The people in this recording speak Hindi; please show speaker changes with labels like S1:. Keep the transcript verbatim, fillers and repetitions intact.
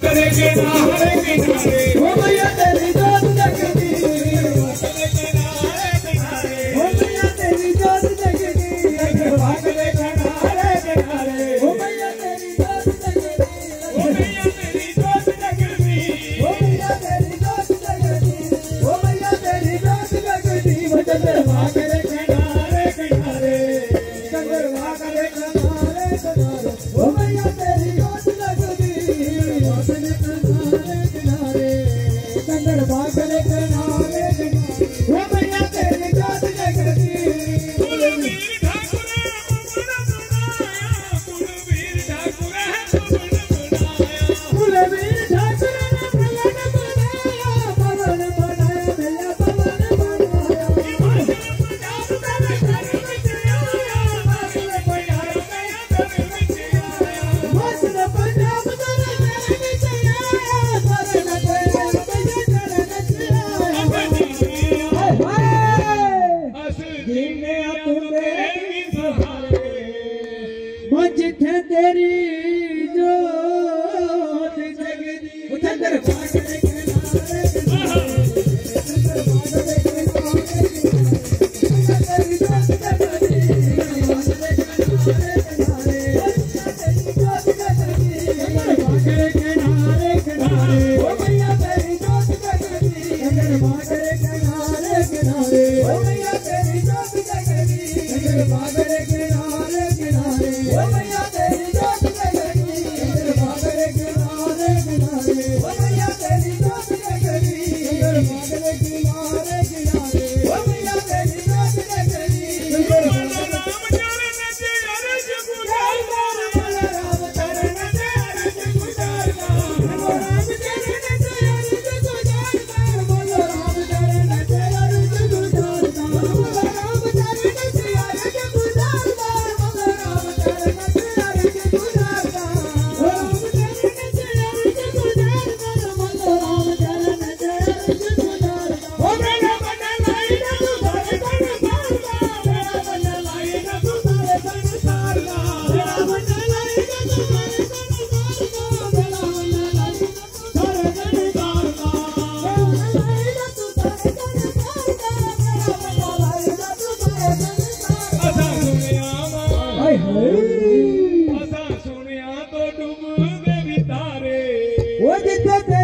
S1: करे किनारे किनारे ओ मैया तेरी जोत जगती ओ मैया तेरी जोत जगती दरबार करे किनारे किनारे ओ मैया तेरी जोत जगती ओ मैया तेरी जोत जगती ओ मैया तेरी जोत जगती ओ मैया तेरी जोत जगती वचन दरबार करे किनारे किनारे दरबार करे किनारे किनारे ओ मैया तेरी जोत जगती वचन किनारे किनारे दरबार करे किनारे किनारे ओ मैया तेरी जोत जगती कुलवीर ठाकुर कुलवीर ठाकुर कुलवीर ठाकुर ने भवन बनाया भवन बनाया भैया भवन बनाया हिमाचल पंजाब तेरे घर विच आया हिमाचल पंजाब तेरे घर विच आया हिमाचल पंजाब तेरे घर विच आया भवन तेरे भैया तेरे नच आया हाय हाय अस जीने तुंदे भी सहारे वो जिथे तेरी जोत जगदी उठे दरबार करे किनारे किनारे दरबार करे किनारे किनारे तेरी जोत जगदी दरबार करे किनारे किनारे तेरी जोत जगदी दरबार करे किनारे किनारे ओ मैया तेरी जोत जगदी दरबार करे किनारे किनारे ओ मैया तेरी जोत जगदी दरबार करे किनारे किनारे ओ मैया तेरी जोत जगदी दरबार करे किनारे किनारे ओ मैया तेरी जोत जगदी दरबार करे किनारे किनारे ओ मैया तेरी जोत जगदी दरबार राम चरण से अरज गुजारदा राम चरण से अरज गुजारदा राम चरण से अरज गुजारदा बोलो राम चरण से अरज गुजारदा बोलो राम चरण से अरज गुजारदा बोलो राम चरण से अरज गुजारदा राम चरण से अरज गुजारदा बोलो राम चरण से अरज गुजारदा ओ मेरा मन लाई ना तू सारे संसारदा मेरा मन लाई ना तू सारे संसारदा मेरा मन लाई ना तू सारे संसारदा मेरा मन लाई ना तू सारे संसारदा मेरा मन लाई ना तू सारे संसारदा मेरा मन लाई ना तू सारे संसारदा असा सुनिया हाय हाय असा सुनिया तो डूबदे भी तारे ओ जिथे